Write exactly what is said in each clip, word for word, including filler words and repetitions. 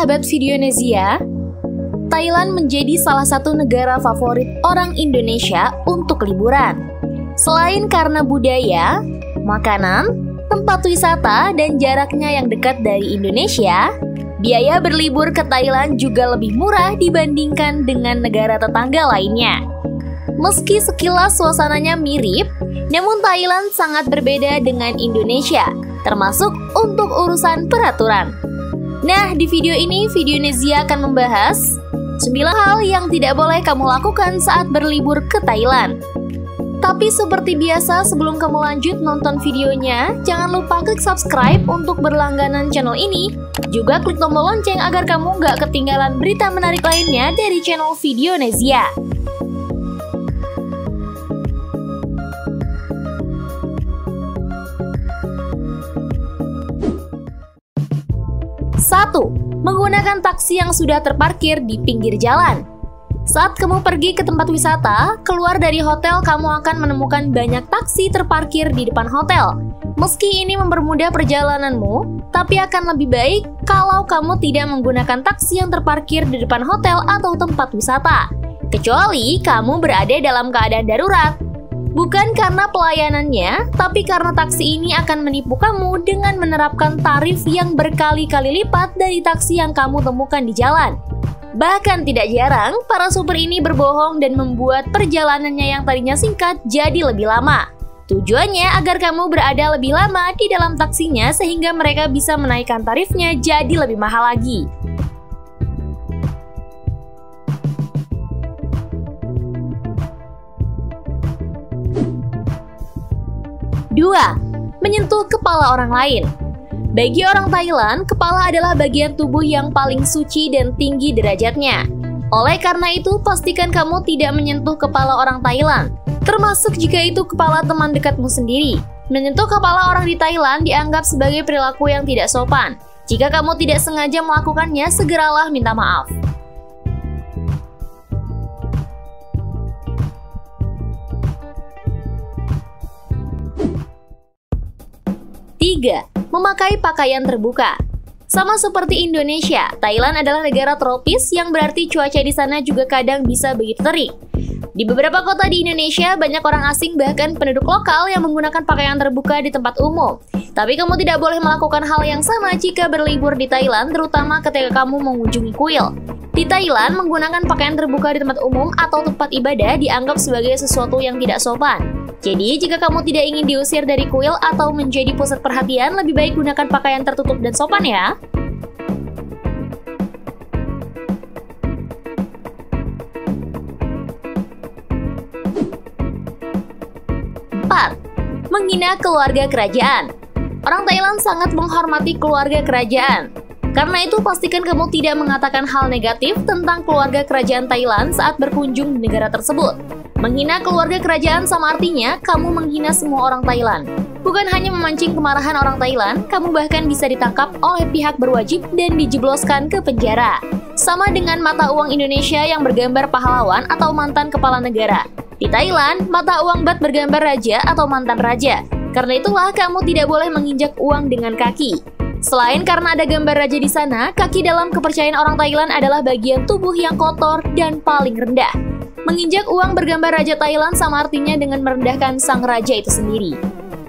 Sobat Videonesia, Thailand menjadi salah satu negara favorit orang Indonesia untuk liburan. Selain karena budaya, makanan, tempat wisata, dan jaraknya yang dekat dari Indonesia, biaya berlibur ke Thailand juga lebih murah dibandingkan dengan negara tetangga lainnya. Meski sekilas suasananya mirip, namun Thailand sangat berbeda dengan Indonesia, termasuk untuk urusan peraturan. Nah, di video ini Videonesia akan membahas sembilan hal yang tidak boleh kamu lakukan saat berlibur ke Thailand. Tapi seperti biasa, sebelum kamu lanjut nonton videonya, jangan lupa klik subscribe untuk berlangganan channel ini. Juga klik tombol lonceng agar kamu nggak ketinggalan berita menarik lainnya dari channel Videonesia. satu. Menggunakan taksi yang sudah terparkir di pinggir jalan. Saat kamu pergi ke tempat wisata, keluar dari hotel kamu akan menemukan banyak taksi terparkir di depan hotel. Meski ini mempermudah perjalananmu, tapi akan lebih baik kalau kamu tidak menggunakan taksi yang terparkir di depan hotel atau tempat wisata. Kecuali kamu berada dalam keadaan darurat. Bukan karena pelayanannya, tapi karena taksi ini akan menipu kamu dengan menerapkan tarif yang berkali-kali lipat dari taksi yang kamu temukan di jalan. Bahkan tidak jarang, para supir ini berbohong dan membuat perjalanannya yang tadinya singkat jadi lebih lama. Tujuannya agar kamu berada lebih lama di dalam taksinya sehingga mereka bisa menaikkan tarifnya jadi lebih mahal lagi. dua. Menyentuh kepala orang lain. Bagi orang Thailand, kepala adalah bagian tubuh yang paling suci dan tinggi derajatnya. Oleh karena itu, pastikan kamu tidak menyentuh kepala orang Thailand, termasuk jika itu kepala teman dekatmu sendiri. Menyentuh kepala orang di Thailand dianggap sebagai perilaku yang tidak sopan. Jika kamu tidak sengaja melakukannya, segeralah minta maaf. tiga. Memakai pakaian terbuka. Sama seperti Indonesia, Thailand adalah negara tropis yang berarti cuaca di sana juga kadang bisa begitu terik. Di beberapa kota di Indonesia, banyak orang asing bahkan penduduk lokal yang menggunakan pakaian terbuka di tempat umum. Tapi kamu tidak boleh melakukan hal yang sama jika berlibur di Thailand, terutama ketika kamu mengunjungi kuil. Di Thailand, menggunakan pakaian terbuka di tempat umum atau tempat ibadah dianggap sebagai sesuatu yang tidak sopan. Jadi, jika kamu tidak ingin diusir dari kuil atau menjadi pusat perhatian, lebih baik gunakan pakaian tertutup dan sopan ya. empat. Menghina keluarga kerajaan. Orang Thailand sangat menghormati keluarga kerajaan. Karena itu, pastikan kamu tidak mengatakan hal negatif tentang keluarga kerajaan Thailand saat berkunjung di negara tersebut. Menghina keluarga kerajaan sama artinya kamu menghina semua orang Thailand. Bukan hanya memancing kemarahan orang Thailand, kamu bahkan bisa ditangkap oleh pihak berwajib dan dijebloskan ke penjara. Sama dengan mata uang Indonesia yang bergambar pahlawan atau mantan kepala negara. Di Thailand, mata uang bat bergambar raja atau mantan raja. Karena itulah kamu tidak boleh menginjak uang dengan kaki. Selain karena ada gambar raja di sana, kaki dalam kepercayaan orang Thailand adalah bagian tubuh yang kotor dan paling rendah. Menginjak uang bergambar raja Thailand sama artinya dengan merendahkan sang raja itu sendiri.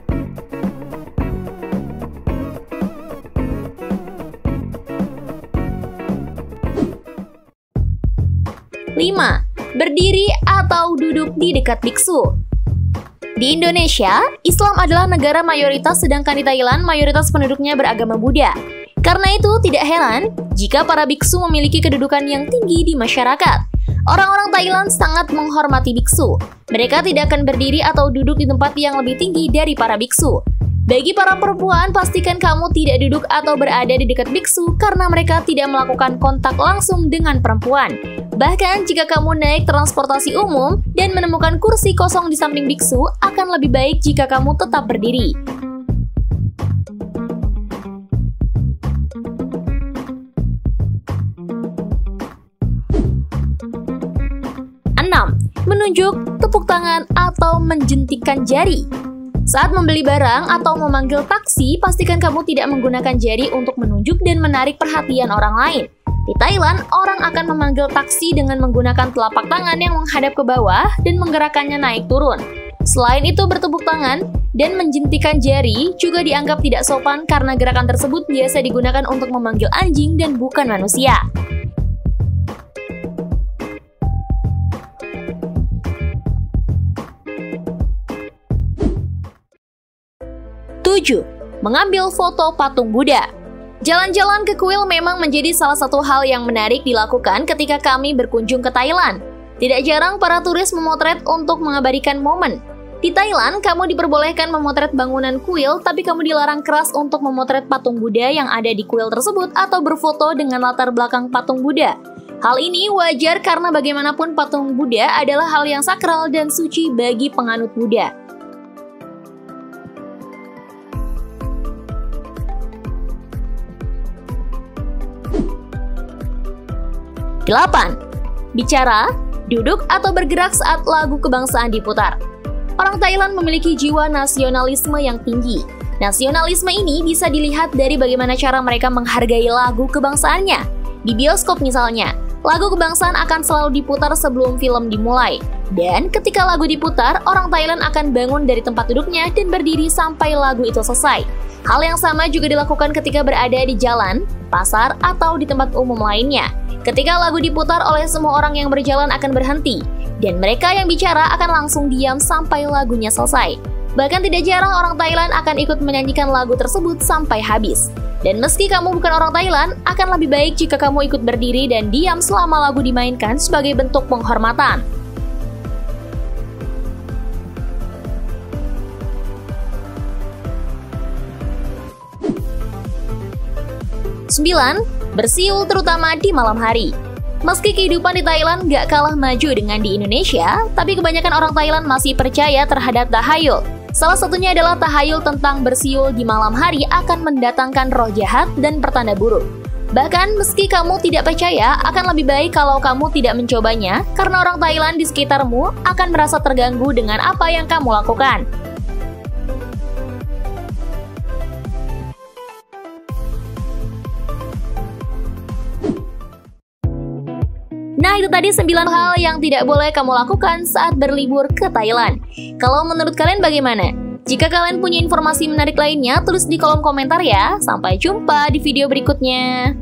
lima. Berdiri atau duduk di dekat biksu. Di Indonesia, Islam adalah negara mayoritas, sedangkan di Thailand mayoritas penduduknya beragama Buddha. Karena itu, tidak heran jika para biksu memiliki kedudukan yang tinggi di masyarakat. Orang-orang Thailand sangat menghormati biksu. Mereka tidak akan berdiri atau duduk di tempat yang lebih tinggi dari para biksu. Bagi para perempuan, pastikan kamu tidak duduk atau berada di dekat biksu karena mereka tidak melakukan kontak langsung dengan perempuan. Bahkan jika kamu naik transportasi umum dan menemukan kursi kosong di samping biksu, akan lebih baik jika kamu tetap berdiri. enam. Menunjuk, tepuk tangan, atau menjentikkan jari. Saat membeli barang atau memanggil taksi, pastikan kamu tidak menggunakan jari untuk menunjuk dan menarik perhatian orang lain. Di Thailand, orang akan memanggil taksi dengan menggunakan telapak tangan yang menghadap ke bawah dan menggerakkannya naik turun. Selain itu, bertepuk tangan dan menjentikan jari juga dianggap tidak sopan karena gerakan tersebut biasa digunakan untuk memanggil anjing dan bukan manusia. tujuh. Mengambil foto patung Buddha. Jalan-jalan ke kuil memang menjadi salah satu hal yang menarik dilakukan ketika kami berkunjung ke Thailand. Tidak jarang para turis memotret untuk mengabadikan momen. Di Thailand, kamu diperbolehkan memotret bangunan kuil, tapi kamu dilarang keras untuk memotret patung Buddha yang ada di kuil tersebut atau berfoto dengan latar belakang patung Buddha. Hal ini wajar karena bagaimanapun patung Buddha adalah hal yang sakral dan suci bagi penganut Buddha. delapan. Bicara, duduk, atau bergerak saat lagu kebangsaan diputar. Orang Thailand memiliki jiwa nasionalisme yang tinggi. Nasionalisme ini bisa dilihat dari bagaimana cara mereka menghargai lagu kebangsaannya. Di bioskop misalnya, lagu kebangsaan akan selalu diputar sebelum film dimulai. Dan ketika lagu diputar, orang Thailand akan bangun dari tempat duduknya dan berdiri sampai lagu itu selesai. Hal yang sama juga dilakukan ketika berada di jalan, pasar, atau di tempat umum lainnya. Ketika lagu diputar oleh semua orang yang berjalan akan berhenti, dan mereka yang bicara akan langsung diam sampai lagunya selesai. Bahkan tidak jarang orang Thailand akan ikut menyanyikan lagu tersebut sampai habis. Dan meski kamu bukan orang Thailand, akan lebih baik jika kamu ikut berdiri dan diam selama lagu dimainkan sebagai bentuk penghormatan. sembilan. Bersiul terutama di malam hari. Meski kehidupan di Thailand gak kalah maju dengan di Indonesia, tapi kebanyakan orang Thailand masih percaya terhadap tahayul. Salah satunya adalah tahayul tentang bersiul di malam hari akan mendatangkan roh jahat dan pertanda buruk. Bahkan meski kamu tidak percaya, akan lebih baik kalau kamu tidak mencobanya, karena orang Thailand di sekitarmu akan merasa terganggu dengan apa yang kamu lakukan. Nah, itu tadi sembilan hal yang tidak boleh kamu lakukan saat berlibur ke Thailand. Kalau menurut kalian bagaimana? Jika kalian punya informasi menarik lainnya, tulis di kolom komentar ya. Sampai jumpa di video berikutnya.